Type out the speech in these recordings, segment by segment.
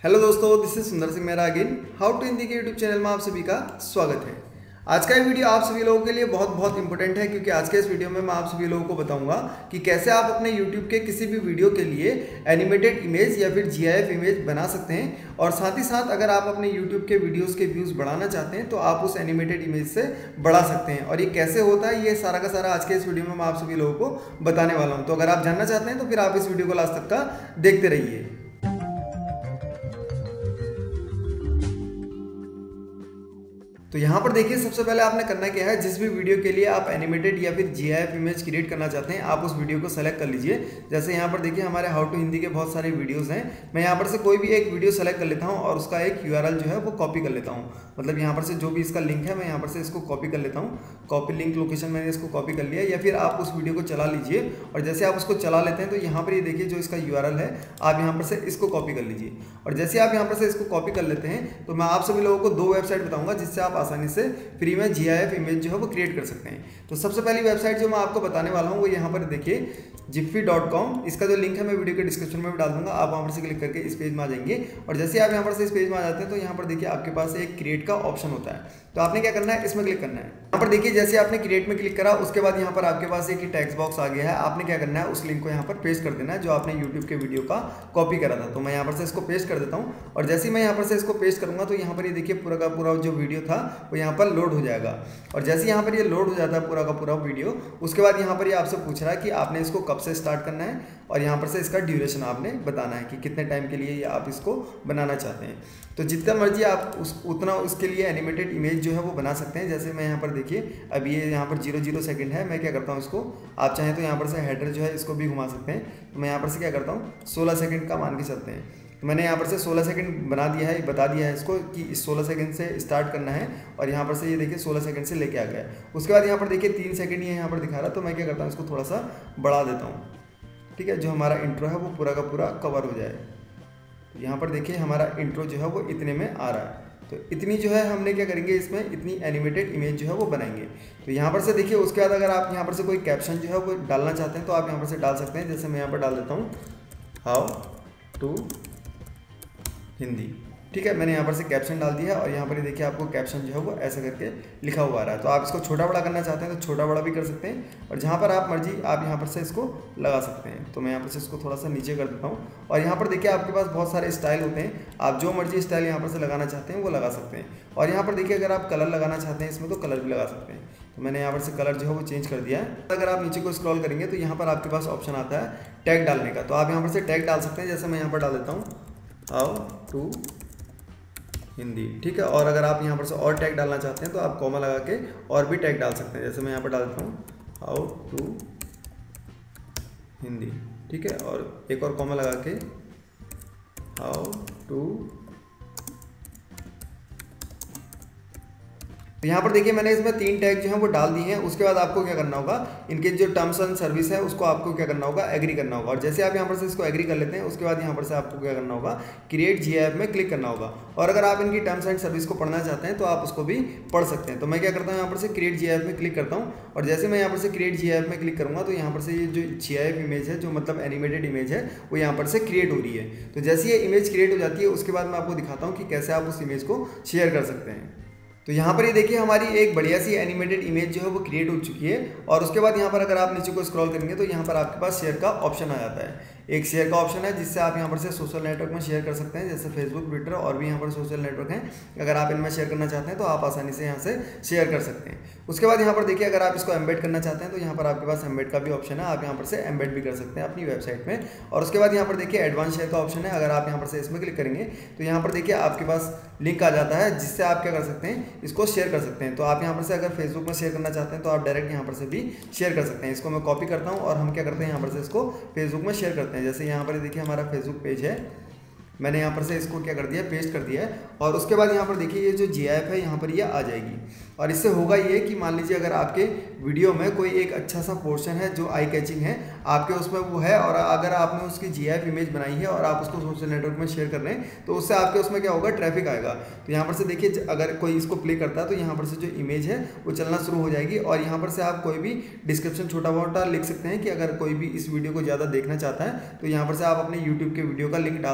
Hello दोस्तों, this is Sundar Singh Mehra again. How to Hindi के YouTube channel में आप सभी का स्वागत है। आज का ये वीडियो आप सभी लोगों के लिए बहुत इंपॉर्टेंट है, क्योंकि आज के इस वीडियो में मैं आप सभी लोगों को बताऊंगा कि कैसे आप अपने यूट्यूब के किसी भी वीडियो के लिए एनिमेटेड इमेज या फिर GIF इमेज बना सकते हैं। और साथ ही साथ अगर आप अपने यूट्यूब के वीडियोज़ के व्यूज़ बढ़ाना चाहते हैं तो आप उस एनिमेटेड इमेज से बढ़ा सकते हैं। और ये कैसे होता है, ये सारा का सारा आज के इस वीडियो में मैं आप सभी लोगों को बताने वाला हूँ। तो अगर आप जानना चाहते हैं तो फिर आप इस वीडियो को लास्ट तक का देखते रहिए। तो यहाँ पर देखिए, सबसे पहले आपने करना क्या है, जिस भी वीडियो के लिए आप एनिमेटेड या फिर GIF इमेज क्रिएट करना चाहते हैं आप उस वीडियो को सेलेक्ट कर लीजिए। जैसे यहाँ पर देखिए हमारे हाउ टू हिंदी के बहुत सारे वीडियोस हैं। मैं यहाँ पर से कोई भी एक वीडियो सेलेक्ट कर लेता हूँ और उसका एक URL जो है वो कॉपी कर लेता हूँ। मतलब यहाँ पर से जो भी इसका लिंक है मैं यहाँ पर से इसको कॉपी कर लेता हूँ। कॉपी लिंक लोकेशन मैंने इसको कॉपी कर लिया। या फिर आप उस वीडियो को चला लीजिए और जैसे आप उसको चला लेते हैं तो यहाँ पर ये देखिए जो इसका URL है आप यहाँ पर से इसको कॉपी कर लीजिए। और जैसे आप यहाँ पर से इसको कॉपी कर लेते हैं तो मैं आप सभी लोगों को 2 वेबसाइट बताऊँगा जिससे आप आसानी से फ्री में GIF इमेज जो है वो क्रिएट कर सकते हैं। तो सबसे पहली वेबसाइट जो मैं आपको बताने वाला हूँ वो यहाँ पर देखिए jiffy.com। इसका जो लिंक है मैं वीडियो के डिस्क्रिप्शन में भी डाल दूंगा। आप वहाँ पर से क्लिक करके इस पेज में आ जाएंगे। और जैसे आप यहाँ पर से इस पेज में आ जाते हैं तो यहाँ पर देखिए आपके पास एक क्रिएट का ऑप्शन होता है। तो आपने क्या करना है, इसमें क्लिक करना है। यहाँ पर देखिए जैसे आपने क्रिएट में क्लिक करा उसके बाद यहाँ पर आपके पास एक टेक्स्ट बॉक्स आ गया है। आपने क्या करना है, उस लिंक को यहाँ पर पेस्ट कर देना है जो आपने यूट्यूब के वीडियो का कॉपी करा था। तो मैं यहाँ पर से इसको पेस्ट कर देता हूँ। और जैसे ही मैं यहाँ पर से इसको पेस्ट करूँगा तो यहाँ पर ये देखिए पूरा का पूरा जो वीडियो था वो यहाँ पर लोड हो जाएगा। और जैसे यहाँ पर ये लोड हो जाता है पूरा का पूरा वीडियो, उसके बाद यहाँ पर ये आपसे पूछ रहा है कि आपने इसको कब से स्टार्ट करना है और यहाँ पर से इसका ड्यूरेशन आपने बताना है कि कितने टाइम के लिए आप इसको बनाना चाहते हैं। तो जितना मर्जी आप उतना उसके लिए एनिमेटेड इमेज जो है वो बना सकते हैं। जैसे मैं यहाँ पर देखिए अब ये यहाँ पर 00 सेकंड है। मैं क्या करता हूँ, इसको आप चाहें तो यहाँ पर से हेडर जो है इसको भी घुमा सकते हैं। तो मैं यहाँ पर से क्या करता हूँ 16 सेकंड का मान के चलते हैं। तो मैंने यहाँ पर से 16 सेकंड बना दिया है, बता दिया है इसको कि इस 16 सेकंड से स्टार्ट करना है। और यहाँ पर से ये देखिए 16 सेकंड से लेके आ गया। उसके बाद यहाँ पर देखिए 3 सेकंड ये यहाँ पर दिखा रहा है। तो मैं क्या करता हूँ, इसको थोड़ा सा बढ़ा देता हूँ, ठीक है, जो हमारा इंट्रो है वो पूरा का पूरा कवर हो जाए। यहाँ पर देखिए हमारा इंट्रो जो है वो इतने में आ रहा है। तो इतनी जो है हमने क्या करेंगे, इसमें इतनी एनिमेटेड इमेज जो है वो बनाएंगे। तो यहाँ पर से देखिए उसके बाद अगर आप यहाँ पर से कोई कैप्शन जो है वो डालना चाहते हैं तो आप यहाँ पर से डाल सकते हैं। जैसे मैं यहाँ पर डाल देता हूँ हाउ टू हिंदी, ठीक है। मैंने यहाँ पर से कैप्शन डाल दिया है और यहाँ पर देखिए आपको कैप्शन जो है वो ऐसा करके लिखा हुआ आ रहा है। तो आप इसको छोटा बड़ा करना चाहते हैं तो छोटा बड़ा भी कर सकते हैं और जहाँ पर आप मर्जी आप यहाँ पर से इसको लगा सकते हैं। तो मैं यहाँ पर से इसको थोड़ा सा नीचे कर देता हूँ। और यहाँ पर देखिए आपके पास बहुत सारे स्टाइल होते हैं, आप जो मर्जी स्टाइल यहाँ पर से लगाना चाहते हैं वो लगा सकते हैं। और यहाँ पर देखिए अगर आप कलर लगाना चाहते हैं इसमें तो कलर भी लगा सकते हैं। तो मैंने यहाँ पर से कलर जो है वो चेंज कर दिया है। अगर आप नीचे को स्क्रॉल करेंगे तो यहाँ पर आपके पास ऑप्शन आता है टैग डालने का। तो आप यहाँ पर से टैग डाल सकते हैं। जैसे मैं यहाँ पर डाल देता हूँ हाउ टू हिंदी, ठीक है। और अगर आप यहाँ पर से और टैग डालना चाहते हैं तो आप कॉमा लगा के और भी टैग डाल सकते हैं। जैसे मैं यहाँ पर डाल देता हूँ हाउ टू हिंदी, ठीक है। और एक और कॉमा लगा के हाउ टू। तो यहाँ पर देखिए मैंने इसमें 3 टैग जो हैं वो डाल दिए हैं। उसके बाद आपको क्या करना होगा, इनके जो टर्म्स एंड सर्विस है उसको आपको क्या करना होगा, एग्री करना होगा। और जैसे आप यहाँ पर से इसको एग्री कर लेते हैं उसके बाद यहाँ पर से आपको क्या करना होगा, क्रिएट GIF में क्लिक करना होगा। और अगर आप इनकी टर्म्स एंड सर्विस को पढ़ना चाहते हैं तो आप उसको भी पढ़ सकते हैं। तो मैं क्या करता हूँ, यहाँ पर से क्रिएट GIF में क्लिक करता हूँ। और जैसे मैं यहाँ पर से क्रिएट GIF में क्लिक करूँगा तो यहाँ पर से ये जो GIF इमेज है, जो मतलब एनिमेटेड इमेज है, वो यहाँ पर से क्रिएट हो रही है। तो जैसे ये इमेज क्रिएट हो जाती है उसके बाद मैं आपको दिखाता हूँ कि कैसे आप उस इमेज को शेयर कर सकते हैं। तो यहाँ पर ये देखिए हमारी एक बढ़िया सी एनिमेटेड इमेज जो है वो क्रिएट हो चुकी है। और उसके बाद यहाँ पर अगर आप नीचे को स्क्रॉल करेंगे तो यहाँ पर आपके पास शेयर का ऑप्शन आ जाता है। एक शेयर का ऑप्शन है जिससे आप यहाँ पर से सोशल नेटवर्क में शेयर कर सकते हैं, जैसे फेसबुक, ट्विटर और भी यहाँ पर सोशल नेटवर्क हैं। अगर आप इनमें शेयर करना चाहते हैं तो आप आसानी से यहाँ से शेयर कर सकते हैं। उसके बाद यहाँ पर देखिए अगर आप इसको एम्बेड करना चाहते हैं तो यहाँ पर आपके पास एम्बेड का भी ऑप्शन है। आप यहाँ पर से एम्बेड भी कर सकते हैं अपनी वेबसाइट में। और उसके बाद यहाँ पर देखिए एडवांस शेयर का ऑप्शन है। अगर आप यहाँ पर से इसमें क्लिक करेंगे तो यहाँ पर देखिए आपके पास लिंक आ जाता है जिससे आप क्या कर सकते हैं, इसको शेयर कर सकते हैं। तो आप यहाँ पर से अगर फेसबुक में शेयर करना चाहते हैं तो आप डायरेक्ट यहाँ पर से भी शेयर कर सकते हैं। इसको मैं कॉपी करता हूँ और हम क्या करते हैं, यहाँ पर से इसको फेसबुक में शेयर करते हैं। जैसे यहाँ पर देखिए हमारा फेसबुक पेज है, मैंने यहाँ पर से इसको क्या कर दिया, पेस्ट कर दिया है। और उसके बाद यहाँ पर देखिए ये जो GIF है यहाँ पर ये आ जाएगी। और इससे होगा ये कि मान लीजिए अगर आपके वीडियो में कोई एक अच्छा सा पोर्शन है जो आई कैचिंग है, आपके उसमें वो है, और अगर आपने उसकी GIF इमेज बनाई है और आप उसको सोशल नेटवर्क में शेयर कर रहे हैं तो उससे आपके उसमें क्या होगा, ट्रैफिक आएगा। तो यहाँ पर से देखिए अगर कोई इसको प्ले करता है तो यहाँ पर से जो इमेज है वो चलना शुरू हो जाएगी। और यहाँ पर से आप कोई भी डिस्क्रिप्शन छोटा मोटा लिख सकते हैं कि अगर कोई भी इस वीडियो को ज़्यादा देखना चाहता है तो यहाँ पर से आप अपने यूट्यूब के वीडियो का लिंक डाल सकते हैं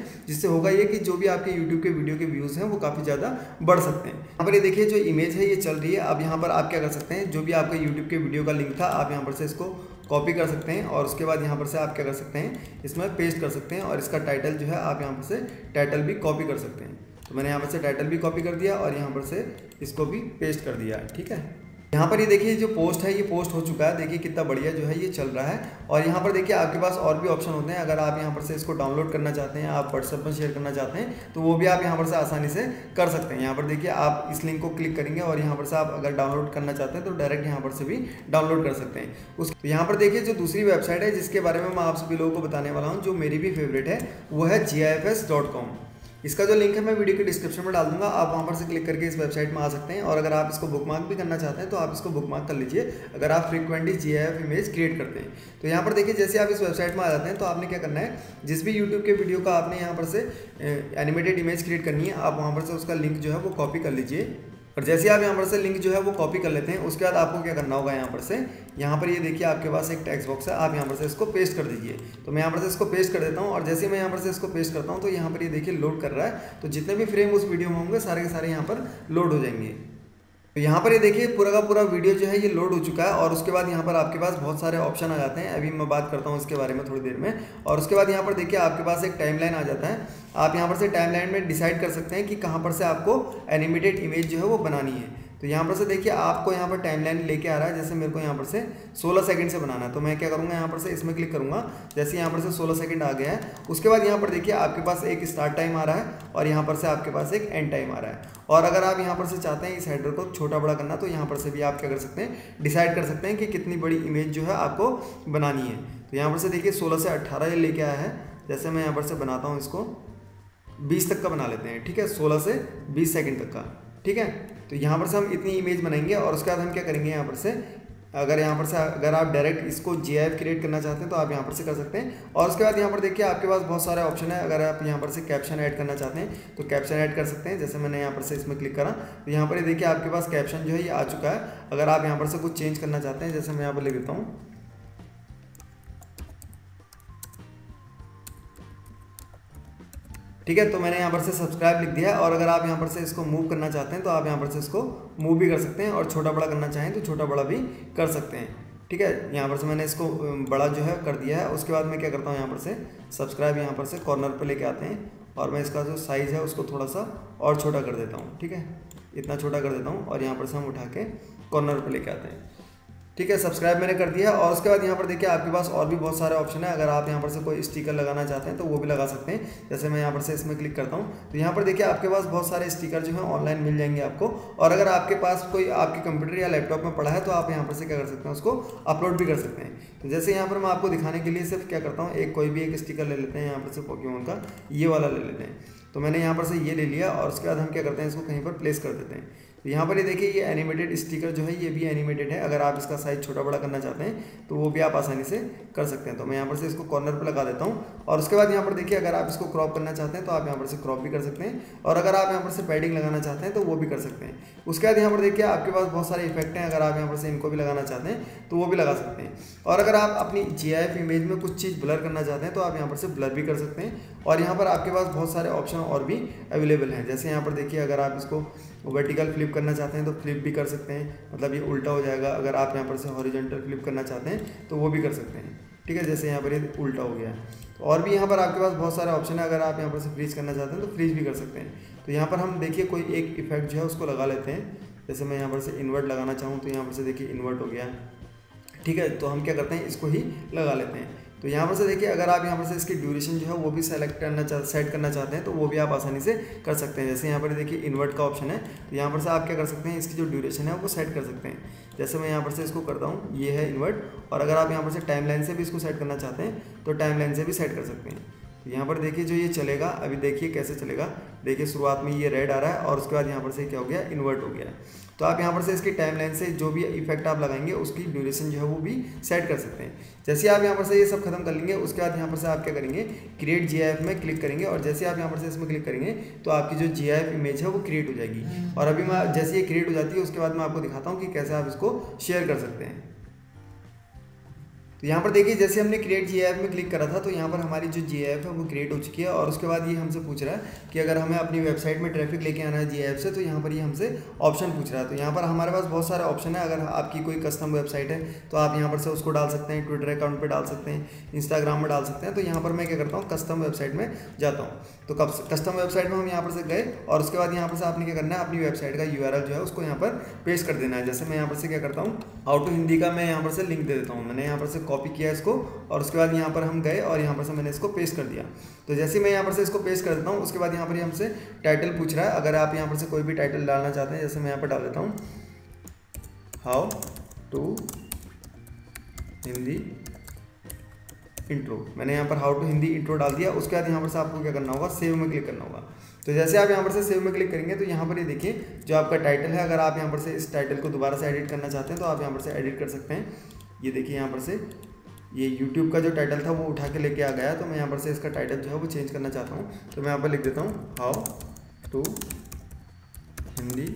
जिससे होगा ये कि जो भी आपके यूट्यूब के वीडियो के व्यूज़ हैं वो काफ़ी ज़्यादा बढ़ सकते हैं। यहाँ पर ये देखिए जो इमेज है ये चल रही है। अब यहाँ पर आप क्या कर सकते हैं, जो भी आपका यूट्यूब के वीडियो का लिंक था आप यहाँ पर से इसको कॉपी कर सकते हैं और उसके बाद यहाँ पर से आप क्या कर सकते हैं, इसमें पेस्ट कर सकते हैं और इसका टाइटल जो है आप यहाँ पर से टाइटल भी कॉपी कर सकते हैं। तो मैंने यहाँ पर से टाइटल भी कॉपी कर दिया और यहाँ पर से इसको भी पेस्ट कर दिया। ठीक है, यहाँ पर ये देखिए जो पोस्ट है ये पोस्ट हो चुका है। देखिए कितना बढ़िया जो है ये चल रहा है। और यहाँ पर देखिए आपके पास और भी ऑप्शन होते हैं। अगर आप यहाँ पर से इसको डाउनलोड करना चाहते हैं, आप व्हाट्सएप में शेयर करना चाहते हैं तो वो भी आप यहाँ पर से आसानी से कर सकते हैं। यहाँ पर देखिए आप इस लिंक को क्लिक करेंगे और यहाँ पर से आप अगर डाउनलोड करना चाहते हैं तो डायरेक्ट यहाँ पर से भी डाउनलोड कर सकते हैं। यहाँ पर देखिए जो दूसरी वेबसाइट है जिसके बारे में मैं आप सभी लोगों को बताने वाला हूँ, जो मेरी भी फेवरेट है, वो है gifs.com। इसका जो लिंक है मैं वीडियो के डिस्क्रिप्शन में डाल दूंगा, आप वहां पर से क्लिक करके इस वेबसाइट में आ सकते हैं। और अगर आप इसको बुकमार्क भी करना चाहते हैं तो आप इसको बुकमार्क कर लीजिए, अगर आप फ्रीक्वेंटली GIF इमेज क्रिएट करते हैं। तो यहाँ पर देखिए जैसे आप इस वेबसाइट में आ जाते हैं तो आपने क्या करना है, जिस भी यूट्यूब के वीडियो का आपने यहाँ पर से एनिमेटेड इमेज क्रिएट करनी है, आप वहाँ पर से उसका लिंक जो है वो कॉपी कर लीजिए। और जैसे आप यहाँ पर से लिंक जो है वो कॉपी कर लेते हैं, उसके बाद आपको क्या करना होगा, यहाँ पर ये देखिए आपके पास एक टेक्स्ट बॉक्स है, आप यहाँ पर से इसको पेस्ट कर दीजिए। तो मैं यहाँ पर से इसको पेस्ट कर देता हूँ और जैसे मैं यहाँ पर से इसको पेस्ट करता हूँ तो यहाँ पर ये देखिए लोड कर रहा है। तो जितने भी फ्रेम उस वीडियो में होंगे सारे के सारे यहाँ पर लोड हो जाएंगे। तो यहाँ पर ये देखिए पूरा का पूरा वीडियो जो है ये लोड हो चुका है। और उसके बाद यहाँ पर आपके पास बहुत सारे ऑप्शन आ जाते हैं, अभी मैं बात करता हूँ इसके बारे में थोड़ी देर में। और उसके बाद यहाँ पर देखिए आपके पास एक टाइमलाइन आ जाता है। आप यहाँ पर से टाइमलाइन में डिसाइड कर सकते हैं कि कहाँ पर से आपको एनिमेटेड इमेज जो है वो बनानी है। तो यहाँ पर से देखिए आपको यहाँ पर टाइमलाइन लेके आ रहा है, जैसे मेरे को यहाँ पर से 16 सेकंड से बनाना है। तो मैं क्या करूँगा, यहाँ पर से इसमें क्लिक करूँगा। जैसे यहाँ पर से 16 सेकंड आ गया है, उसके बाद यहाँ पर देखिए आपके पास एक स्टार्ट टाइम आ रहा है और यहाँ पर से आपके पास एक एंड टाइम आ रहा है। और अगर आप यहाँ पर से चाहते हैं इस हेडर को छोटा बड़ा करना, तो यहाँ पर से भी आप क्या कर सकते हैं, डिसाइड कर सकते हैं कि कितनी बड़ी इमेज जो है आपको बनानी है। तो यहाँ पर से देखिए 16 से 18 ये लेके आया है। जैसे मैं यहाँ पर से बनाता हूँ, इसको 20 तक का बना लेते हैं। ठीक है, 16 से 20 सेकंड तक का। ठीक है, तो यहाँ पर से हम इतनी इमेज बनाएंगे और उसके बाद हम क्या करेंगे, यहाँ पर से अगर आप डायरेक्ट इसको GIF क्रिएट करना चाहते हैं तो आप यहाँ पर से कर सकते हैं। और उसके बाद यहाँ पर देखिए आपके पास बहुत सारे ऑप्शन है। अगर आप यहाँ पर से कैप्शन ऐड करना चाहते हैं तो कैप्शन ऐड कर सकते हैं। जैसे मैंने यहाँ पर से इसमें क्लिक करा तो यहाँ पर देखिए आपके पास कैप्शन जो है ये आ चुका है। अगर आप यहाँ पर से कुछ चेंज करना चाहते हैं, जैसे मैं यहाँ पर लिख देता हूँ, ठीक है, तो मैंने यहाँ पर से सब्सक्राइब लिख दिया है। और अगर आप यहाँ पर से इसको मूव करना चाहते हैं तो आप यहाँ पर से इसको मूव भी कर सकते हैं और छोटा बड़ा करना चाहें तो छोटा बड़ा भी कर सकते हैं। ठीक है, यहाँ पर से मैंने इसको बड़ा जो है कर दिया है। उसके बाद मैं क्या करता हूँ, यहाँ पर से सब्सक्राइब यहाँ पर से कॉर्नर पर लेके आते हैं और मैं इसका जो साइज़ है उसको थोड़ा सा और छोटा कर देता हूँ। ठीक है, इतना छोटा कर देता हूँ और यहाँ पर से हम उठा के कॉर्नर पर लेके आते हैं। ठीक है, सब्सक्राइब मैंने कर दिया। और उसके बाद यहाँ पर देखिए आपके पास और भी बहुत सारे ऑप्शन है। अगर आप यहाँ पर से कोई स्टिकर लगाना चाहते हैं तो वो भी लगा सकते हैं। जैसे मैं यहाँ पर से इसमें क्लिक करता हूँ तो यहाँ पर देखिए आपके पास बहुत सारे स्टिकर जो है ऑनलाइन मिल जाएंगे आपको। और अगर आपके पास कोई आपके कंप्यूटर या लैपटॉप में पड़ा है तो आप यहाँ पर से क्या कर सकते हैं, उसको अपलोड भी कर सकते हैं। तो जैसे यहाँ पर मैं आपको दिखाने के लिए सिर्फ क्या करता हूँ, कोई भी एक स्टिकर ले लेते हैं। यहाँ पर से पोकेमॉन का ये वाला ले लेते हैं। तो मैंने यहाँ पर से ये ले लिया और उसके बाद हम क्या करते हैं, इसको कहीं पर प्लेस कर देते हैं। तो यहाँ पर ये देखिए ये एनिमेटेड स्टिकर जो है ये भी एनिमेटेड है। अगर आप इसका साइज छोटा बड़ा करना चाहते हैं तो वो भी आप आसानी से कर सकते हैं। तो मैं यहाँ पर से इसको कॉर्नर पर लगा देता हूँ। और उसके बाद यहाँ पर देखिए अगर आप इसको क्रॉप करना चाहते हैं तो आप यहाँ पर से क्रॉप भी कर सकते हैं। और अगर आप यहाँ पर से पैडिंग लगाना चाहते हैं तो वो भी कर सकते हैं। उसके बाद यहाँ पर देखिए आपके पास बहुत सारे इफेक्ट हैं। अगर आप यहाँ पर से इनको भी लगाना चाहते हैं तो वो भी लगा सकते हैं। और अगर आप अपनी GIF इमेज में कुछ चीज़ ब्लर करना चाहते हैं तो आप यहाँ पर से ब्लर भी कर सकते हैं। और यहाँ पर आपके पास बहुत सारे ऑप्शन और भी अवेलेबल हैं। जैसे यहाँ पर देखिए अगर आप इसको वर्टिकल फ्लिप करना चाहते हैं तो फ्लिप भी कर सकते हैं, मतलब ये उल्टा हो जाएगा। अगर आप यहाँ पर से हॉरिजॉन्टल फ्लिप करना चाहते हैं तो वो भी कर सकते हैं। ठीक है, जैसे यहाँ पर ये उल्टा हो गया है। तो और भी यहाँ पर आपके पास बहुत सारे ऑप्शन है। अगर आप यहाँ पर से फ्रीज करना चाहते हैं तो फ्रीज भी कर सकते हैं। तो यहाँ पर हम देखिए कोई एक इफेक्ट जो है उसको लगा लेते हैं। जैसे मैं यहाँ पर से इन्वर्ट लगाना चाहूँ तो यहाँ पर से देखिए इन्वर्ट हो गया। ठीक है, तो हम क्या करते हैं, इसको ही लगा लेते हैं। तो यहाँ पर से देखिए अगर आप यहाँ पर से इसकी ड्यूरेशन जो है वो भी सेट करना चाहते हैं तो वो भी आप आसानी से कर सकते हैं। जैसे यहाँ पर देखिए इन्वर्ट का ऑप्शन है, तो यहाँ पर से आप क्या कर सकते हैं, इसकी जो ड्यूरेशन है वो सेट कर सकते हैं। जैसे मैं यहाँ पर से इसको करता हूँ, ये है इन्वर्ट। और अगर आप यहाँ पर से टाइमलाइन से भी इसको सेट करना चाहते हैं तो टाइमलाइन से भी सेट कर सकते हैं। तो यहाँ पर देखिए जो ये चलेगा, अभी देखिए कैसे चलेगा। देखिए शुरुआत में ये रेड आ रहा है और उसके बाद यहाँ पर से क्या हो गया, इन्वर्ट हो गया। तो आप यहाँ पर से इसकी टाइमलाइन से जो भी इफेक्ट आप लगाएंगे उसकी ड्यूरेशन जो है वो भी सेट कर सकते हैं। जैसे आप यहाँ पर से ये सब खत्म कर लेंगे उसके बाद यहाँ पर से आप क्या करेंगे, क्रिएट GIF में क्लिक करेंगे। और जैसे आप यहाँ पर से इसमें क्लिक करेंगे तो आपकी जो GIF इमेज है वो क्रिएट हो जाएगी। और अभी मैं जैसे ये क्रिएट हो जाती है उसके बाद मैं आपको दिखाता हूँ कि कैसे आप इसको शेयर कर सकते हैं। तो यहाँ पर देखिए जैसे हमने क्रिएट जीआईएफ में क्लिक करा था तो यहाँ पर हमारी जो जीआईएफ है वो क्रिएट हो चुकी है। और उसके बाद ये हमसे पूछ रहा है कि अगर हमें अपनी वेबसाइट में ट्रैफिक लेके आना है जीआईएफ से, तो यहाँ पर ये हमसे ऑप्शन पूछ रहा है। तो यहाँ पर हमारे पास बहुत सारे ऑप्शन है। अगर आपकी कोई कस्टम वेबसाइट है तो आप यहाँ पर से उसको डाल सकते हैं, ट्विटर अकाउंट पर डाल सकते हैं, इंस्टाग्राम में डाल सकते हैं। तो यहाँ पर मैं क्या करता हूँ, कस्टम वेबसाइट में जाता हूँ। तो कस्टम वेबसाइट में हम यहाँ पर से गए और उसके बाद यहाँ पर से आपने क्या करना है, अपनी वेबसाइट का यूआरएल जो है उसको यहाँ पर पेस्ट कर देना है। जैसे मैं यहाँ पर से क्या करता हूँ, हाउ टू हिंदी का मैं यहाँ पर से लिंक दे देता हूँ। मैंने यहाँ पर से कॉपी किया इसको और उसके बाद यहाँ पर हम गए और यहाँ पर से मैंने इसको पेस्ट कर दिया। तो जैसे मैं यहाँ पर से इसको पेस्ट कर देता हूँ, उसके बाद यहाँ पर हमसे टाइटल पूछ रहा है। अगर आप यहाँ पर से कोई भी टाइटल डालना चाहते हैं, जैसे मैं यहाँ पर डाल देता हूँ हाउ टू हिंदी इंट्रो। मैंने यहाँ पर हाउ टू हिंदी इंट्रो डाल दिया। उसके बाद यहाँ पर से आपको क्या करना होगा, सेव में क्लिक करना होगा। तो जैसे आप यहाँ पर से सेव में क्लिक करेंगे तो यहाँ पर ये देखिए जो आपका टाइटल है, अगर आप यहाँ पर से इस टाइटल को दोबारा से एडिट करना चाहते हैं तो आप यहाँ पर से एडिट कर सकते हैं। ये देखिए यहाँ पर से ये YouTube का जो टाइटल था वो उठा के लेके आ गया। तो मैं यहाँ पर से इसका टाइटल जो है वो चेंज करना चाहता हूँ। तो मैं यहाँ पर लिख देता हूँ हाउ टू हिंदी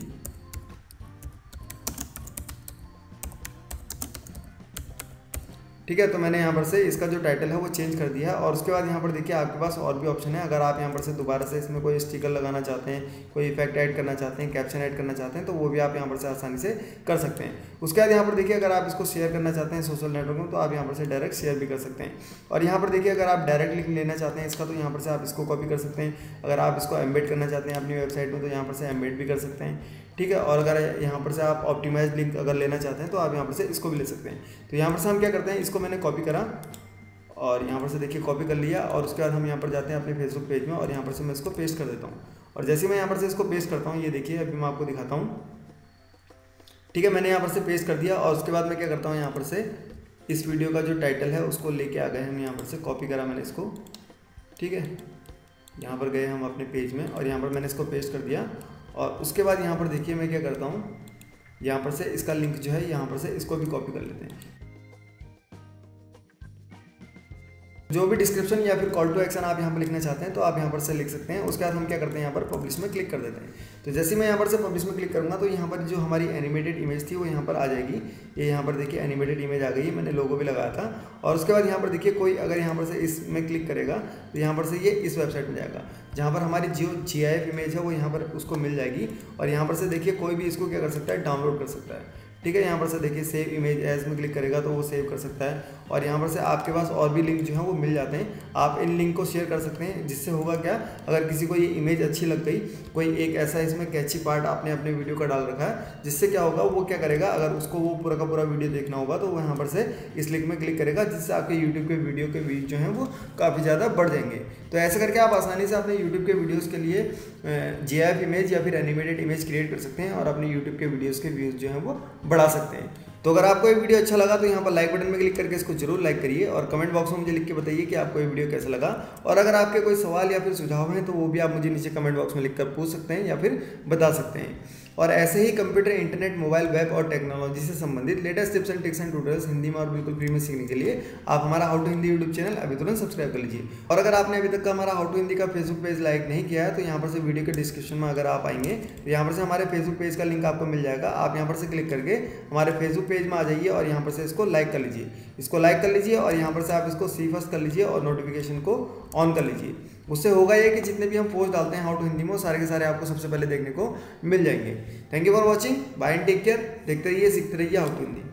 ठीक है। तो मैंने यहाँ पर से इसका जो टाइटल है वो चेंज कर दिया। और उसके बाद यहाँ पर देखिए आपके पास और भी ऑप्शन है। अगर आप यहाँ पर से दोबारा से इसमें कोई स्टिकर लगाना चाहते हैं, कोई इफेक्ट ऐड करना चाहते हैं, कैप्शन ऐड करना चाहते हैं, तो वो भी आप यहाँ पर से आसानी से कर सकते हैं। उसके बाद यहाँ पर देखिए अगर आप इसको शेयर करना चाहते हैं सोशल नेटवर्क में तो आप यहाँ पर से डायरेक्ट शेयर भी कर सकते हैं। और यहाँ पर देखिए अगर आप डायरेक्ट लिंक लेना चाहते हैं इसका, तो यहाँ पर से आप इसको कॉपी कर सकते हैं। अगर आप इसको एम्बेड करना चाहते हैं अपनी वेबसाइट में तो यहाँ पर से एम्बेड भी कर सकते हैं, ठीक है। और अगर यहाँ पर से आप ऑप्टिमाइज लिंक अगर लेना चाहते हैं तो आप यहाँ पर से इसको भी ले सकते हैं। तो यहाँ पर से हम क्या करते हैं, इसको मैंने कॉपी करा और यहाँ पर से देखिए कॉपी कर लिया। और उसके बाद हम यहाँ पर जाते हैं अपने फेसबुक पेज में और यहाँ पर से मैं इसको पेस्ट कर देता हूँ। और जैसे मैं यहाँ पर से इसको पेस्ट करता हूँ, ये देखिए अभी मैं आपको दिखाता हूँ, ठीक है। मैंने यहाँ पर से पेस्ट कर दिया और उसके बाद मैं क्या करता हूँ, यहाँ पर से इस वीडियो का जो टाइटल है उसको लेके आ गए हम, यहाँ पर से कॉपी करा मैंने इसको, ठीक है। यहाँ पर गए हम अपने पेज में और यहाँ पर मैंने इसको पेस्ट कर दिया। और उसके बाद यहाँ पर देखिए मैं क्या करता हूँ, यहाँ पर से इसका लिंक जो है यहाँ पर से इसको भी कॉपी कर लेते हैं। जो भी डिस्क्रिप्शन या फिर कॉल टू एक्शन आप यहाँ पर लिखना चाहते हैं तो आप यहाँ पर से लिख सकते हैं। उसके बाद हम क्या करते हैं, यहाँ पर पब्लिश में क्लिक कर देते हैं। तो जैसे मैं यहाँ पर से पब्लिश में क्लिक करूँगा तो यहाँ पर जो हमारी एनिमेटेड इमेज थी वो यहाँ पर आ जाएगी। ये यहाँ पर देखिए एनिमेटेड इमेज आ गई है, मैंने लोगो भी लगाया था। और उसके बाद यहाँ पर देखिए कोई अगर यहाँ पर से इसमें क्लिक करेगा तो यहाँ पर से ये इस वेबसाइट में जाएगा जहाँ पर हमारी जो GIF इमेज है वो यहाँ पर उसको मिल जाएगी। और यहाँ पर से देखिए कोई भी इसको क्या कर सकता है, डाउनलोड कर सकता है, ठीक है। यहाँ पर से देखिए सेव इमेज एज में क्लिक करेगा तो वो सेव कर सकता है। और यहाँ पर से आपके पास और भी लिंक जो है वो मिल जाते हैं, आप इन लिंक को शेयर कर सकते हैं। जिससे होगा क्या, अगर किसी को ये इमेज अच्छी लग गई, कोई एक ऐसा इसमें कैची पार्ट आपने अपने वीडियो का डाल रखा है, जिससे क्या होगा वो क्या करेगा, अगर उसको वो पूरा का पूरा वीडियो देखना होगा तो वो यहाँ पर से इस लिंक में क्लिक करेगा, जिससे आपके यूट्यूब के वीडियो के व्यूज जो हैं वो काफ़ी ज़्यादा बढ़ जाएंगे। तो ऐसा करके आप आसानी से अपने यूट्यूब के वीडियोज़ के लिए GIF इमेज या फिर एनिमेटेड इमेज क्रिएट कर सकते हैं और अपने यूट्यूब के वीडियोज़ के व्यूज़ जो हैं वो बढ़ा सकते हैं। तो अगर आपको ये वीडियो अच्छा लगा तो यहाँ पर लाइक बटन में क्लिक करके इसको जरूर लाइक करिए और कमेंट बॉक्स में मुझे लिख के बताइए कि आपको ये वीडियो कैसा लगा। और अगर आपके कोई सवाल या फिर सुझाव हैं तो वो भी आप मुझे नीचे कमेंट बॉक्स में लिखकर पूछ सकते हैं या फिर बता सकते हैं। और ऐसे ही कंप्यूटर, इंटरनेट, मोबाइल, वेब और टेक्नोलॉजी से संबंधित latest tips and tricks and tutorials Hindi में और बिल्कुल फ्री में सीखने के लिए आप हमारा how to Hindi YouTube channel अभी तुरंत सब्सक्राइब कर लीजिए। और अगर आपने अभी तक का हमारा हाउ टू हिंदी का फेसबुक पेज लाइक नहीं किया है तो यहाँ पर से वीडियो के डिस्क्रिप्शन में अगर आप आएंगे तो यहाँ पर से हमारे फेसबुक पेज का लिंक आपको मिल जाएगा। आप यहाँ पर से क्लिक करके हमारे फेसबुक पेज में आ जाइए और यहाँ पर से इसको लाइक कर लीजिए, और यहाँ पर से आप इसको सी फर्स्ट कर लीजिए और नोटिफिकेशन को ऑन कर लीजिए। उससे होगा ये कि जितने भी हम पोस्ट डालते हैं हाउ टू हिंदी में, सारे के सारे आपको सबसे पहले देखने को मिल जाएंगे। Thank you for watching, bye and take care. देखते रहिए, सीखते रहिए हाउ टू हिंदी।